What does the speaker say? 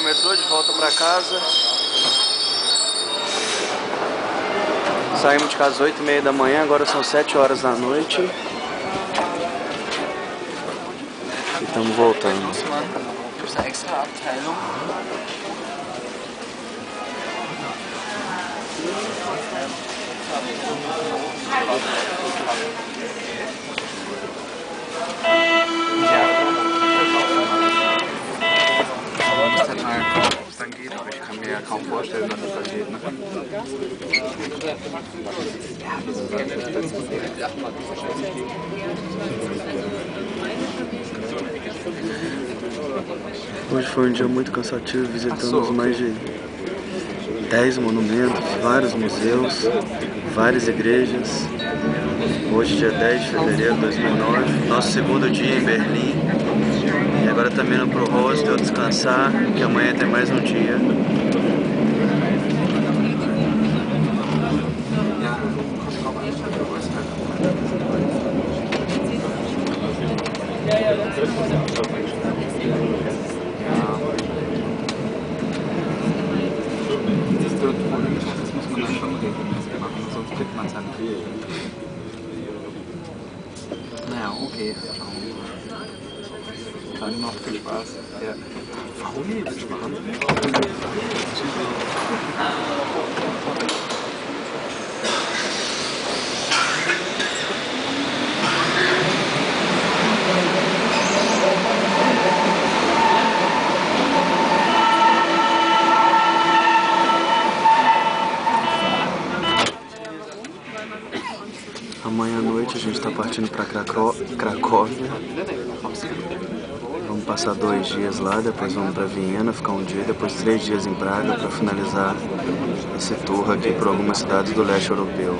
metrô de volta pra casa. Saímos de casa às 8h30 da manhã, agora são 7 horas da noite. E estamos voltando. Dann geht, aber ich kann mir ja kaum vorstellen, dass es dann geht. Ne? Hoje foi um dia muito cansativo, visitamos mais de 10 monumentos, vários museus, várias igrejas. Hoje, dia 10 de fevereiro de 2009, nosso segundo dia em Berlim. E agora estamos indo pro hostel descansar, que amanhã tem mais um dia. Das muss man dann schon regelmäßig machen, sonst kriegt man seinen Fehl. Naja, okay, schauen wir mal. Dann noch viel Spaß. Ja. Fauli, das ist Wahnsinn. Amanhã à noite a gente está partindo para Cracóvia. Vamos passar 2 dias lá, depois vamos para Viena, ficar um dia, depois 3 dias em Praga para finalizar esse tour aqui por algumas cidades do leste europeu.